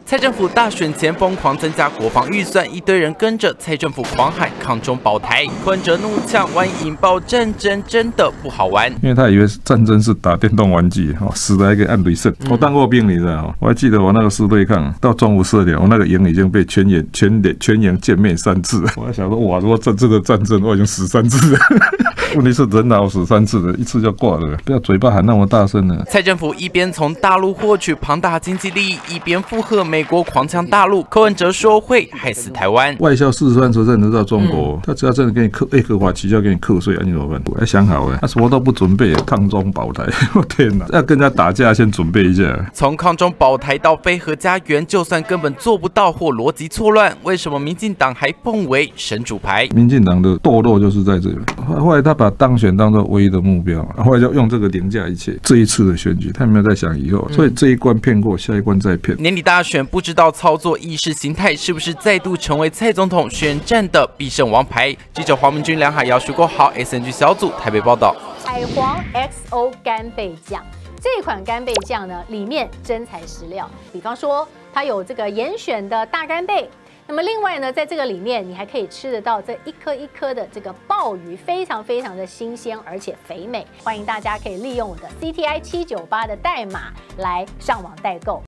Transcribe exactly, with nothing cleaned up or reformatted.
蔡政府大选前疯狂增加国防预算，一堆人跟着蔡政府狂喊抗中保台。柯文哲怒呛，万一引爆战争，真的不好玩。 因为他以为战争是打电动玩具，哦，死了还可以按雷射。我当过兵，你知道？我还记得我那个师对抗到中午十二点，我那个营已经被全营全连全营歼灭三次。我还想说，哇，如果这这个战争我已经死三次了。问题是人脑死三次的，一次就挂了，不要嘴巴喊那么大声了。 蔡政府一边从大陆获取庞大经济利益，一边附和美国狂呛大陆。柯文哲说会害死台湾。 外销四十万车认得到中国，嗯、他只要真的给你课，哎，合法期就要给你课税啊，你怎么办？我还想好哎，他什么都不准备，抗中保台，我天哪！要跟人家打架，先准备一下。 从抗中保台到非核家园，就算根本做不到或逻辑错乱，为什么民进党还奉为神主牌？ 民进党的堕落就是在这里。后来他把当选当作唯一的目标，后来就用这个凌驾一切。这一次的选举，他没有在想以后，所以这一关骗过，下一关再骗。 年底大选，不知道操作意识形态是不是再度成为蔡总统选战的必胜王牌？记者黄明君、梁海瑶、徐国豪 S N G 小组台北报道。 海皇 X O 干贝酱这款干贝酱呢，里面真材实料，比方说它有这个严选的大干贝。那么另外呢，在这个里面，你还可以吃得到这一颗一颗的这个鲍鱼，非常非常的新鲜，而且肥美。欢迎大家可以利用我的 C T I 七九八的代码来上网代购。